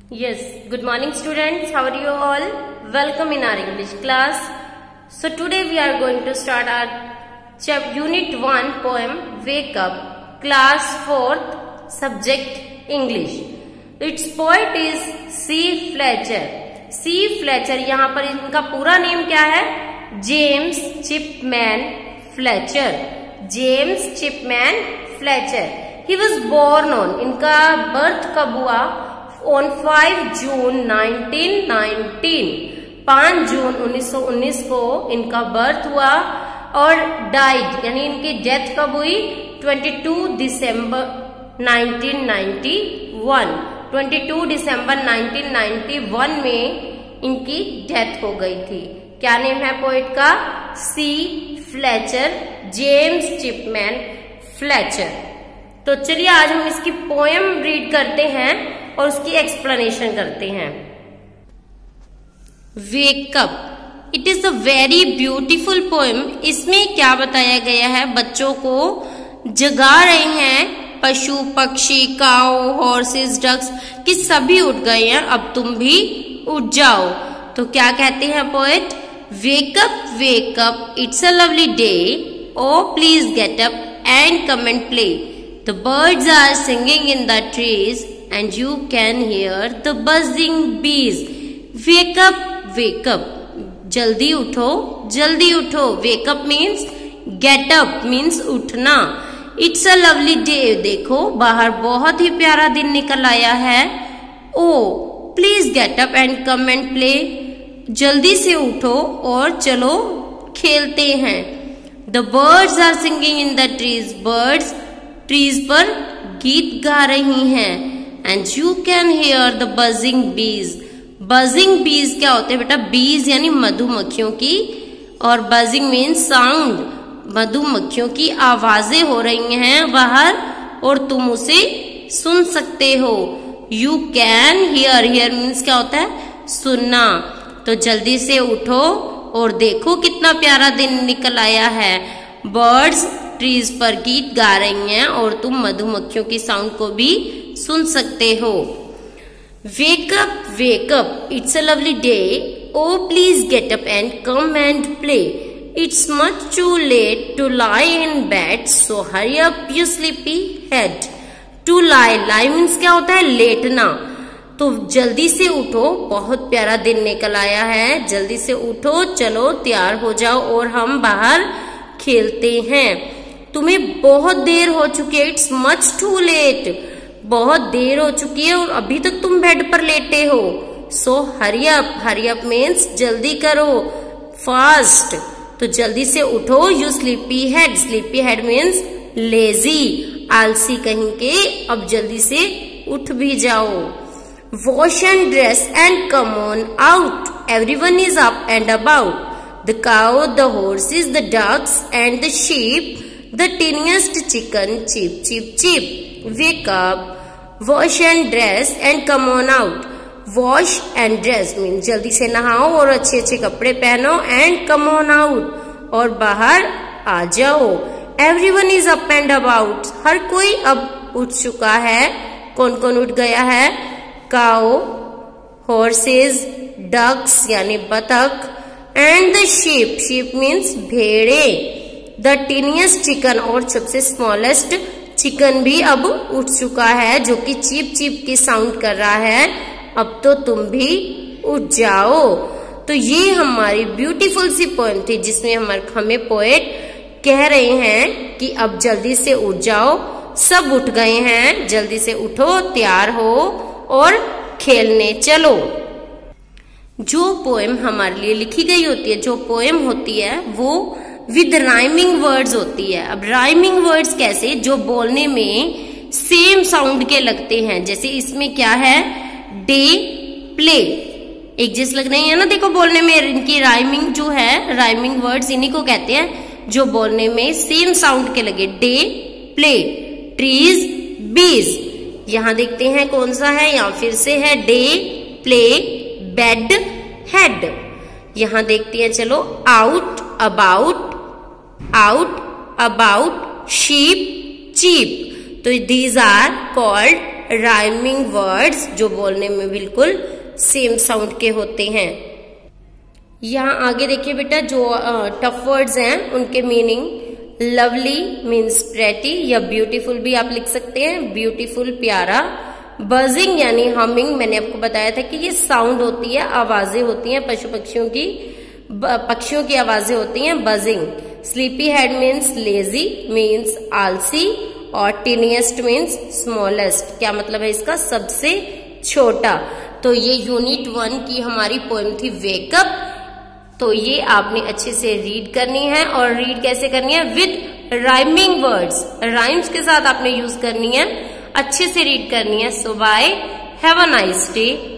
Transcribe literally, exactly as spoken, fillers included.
Yes, good morning students. How are you all? Welcome in our English class. So today we are going to start our chapter unit one poem Wake Up, class fourth, subject English. Its poet is C. Fletcher. C. Fletcher, यहाँ पर इनका पूरा name क्या है? James Chipman Fletcher. James Chipman Fletcher. He was born on, इनका birth कब हुआ? On five June nineteen nineteen, पाँच जून उन्नीस सौ उन्नीस को इनका बर्थ हुआ और डाइड यानी इनकी डेथ कब हुई? बाईस दिसंबर नाइनटीन नाइंटी वन. बाईस दिसंबर नाइनटीन नाइंटी वन में इनकी डेथ हो गई थी. क्या नेम है पोएट का? C Fletcher, James Chipman Fletcher. तो चलिए आज हम इसकी पोएम रीड करते हैं और उसकी एक्सप्लेनेशन करते हैं. Wake up, it is a very beautiful poem. इसमें क्या बताया गया है? बच्चों को जगा रहे हैं. पशु पक्षी काऊ हॉर्सेस डक्स कि सभी उठ गए हैं, अब तुम भी उठ जाओ. तो क्या कहते हैं poet? Wake up wake up, it's a lovely day, oh please get up and come and play. The birds are singing in the trees and you can hear the buzzing bees. Wake up, wake up. जल्दी उठो, जल्दी उठो. Wake up means get up means उठना. It's a lovely day. देखो बाहर बहुत ही प्यारा दिन निकल आया है. Oh, please get up and come and play. जल्दी से उठो और चलो खेलते हैं. The birds are singing in the trees. Birds trees पर गीत गा रही हैं. And you can hear the buzzing bees. Buzzing bees क्या होते हैं बेटा? बीज यानी मधुमक्खियों की, और बजिंग मीन्स साउंड. मधुमक्खियों की आवाजें हो रही हैं बाहर और तुम उसे सुन सकते हो. You can hear, hear means क्या होता है? सुनना. तो जल्दी से उठो और देखो कितना प्यारा दिन निकल आया है. बर्ड्स ट्रीज पर गीत गा रही हैं और तुम मधुमक्खियों की साउंड को भी सुन सकते हो. Wake up wake up, it's a lovely day, oh please get up and come and play. It's much too late to lie in bed, so hurry up you sleepy head. To lie, lie means क्या होता है? लेटना. तो जल्दी से उठो, बहुत प्यारा दिन निकल आया है. जल्दी से उठो, चलो तैयार हो जाओ और हम बाहर खेलते हैं. तुम्हें बहुत देर हो चुकी है. इट्स मच टू लेट, बहुत देर हो चुकी है और अभी तक तुम बेड पर लेटे हो. So hurry up, hurry up means जल्दी करो, फास्ट. तो जल्दी से उठो. You sleepy head, sleepy head means lazy, आलसी कहीं के. अब जल्दी से उठ भी जाओ. Wash and dress and come on out, everyone is up and about. The cow, the horses, the ducks and the sheep, the tiniest chicken, cheep, cheep, cheep. Wake up, wash and dress and come on out. Wash and dress means जल्दी से नहाओ और अच्छे अच्छे कपड़े पहनो. And come on out, और बाहर आ जाओ. Everyone is up and about, हर कोई अब उठ चुका है. कौन कौन उठ गया है? Cow, horses, ducks यानी बतख, एंड द sheep, sheep मीन्स भेड़े. द टीनियस्ट चिकन, और सबसे स्मॉलेस्ट चिकन भी अब उठ चुका है जो कि चीप चीप की साउंड कर रहा है. अब तो तुम भी उठ जाओ. तो ये हमारी ब्यूटीफुल सी पोएम थी जिसमें हमारे हमें पोएट कह रहे हैं कि अब जल्दी से उठ जाओ. सब उठ गए हैं, जल्दी से उठो, तैयार हो और खेलने चलो. जो पोएम हमारे लिए लिखी गई होती है, जो पोएम होती है वो विद राइमिंग वर्ड्स होती है. अब राइमिंग वर्ड्स कैसे? जो बोलने में सेम साउंड के लगते हैं. जैसे इसमें क्या है? डे, प्ले, एक जैसे लग रही है ना. देखो बोलने में इनकी राइमिंग जो है, राइमिंग वर्ड्स इन्हीं को कहते हैं जो बोलने में सेम साउंड के लगे. डे, प्ले, ट्रीज, बीज. यहाँ देखते हैं कौन सा है. यहाँ फिर से है डे, प्ले, बेड, हेड. यहां देखते हैं चलो. Out, about, out, about, sheep, cheap. तो these are called rhyming words जो बोलने में बिल्कुल सेम साउंड के होते हैं। यहाँ आगे देखिए बेटा, जो टफ वर्ड्स हैं उनके मीनिंग, लवली मीन्स प्रेटी या ब्यूटीफुल भी आप लिख सकते हैं, ब्यूटीफुल प्यारा। बजिंग यानी हमिंग, मैंने आपको बताया था कि ये साउंड होती है, आवाजें होती हैं पशु पक्षियों की, पक्षियों की आवाजें होती हैं, buzzing. Sleepy head means lazy, means आलसी, और टीनिएस्ट मीन्स स्मॉलेस्ट, क्या मतलब है इसका, सबसे छोटा। तो ये यूनिट वन की हमारी पोएम थी वेकअप। तो ये आपने अच्छे से रीड करनी है, और रीड कैसे करनी है, विद राइमिंग वर्ड्स, राइम्स के साथ आपने यूज करनी है, अच्छे से रीड करनी है। So bye, have a nice day.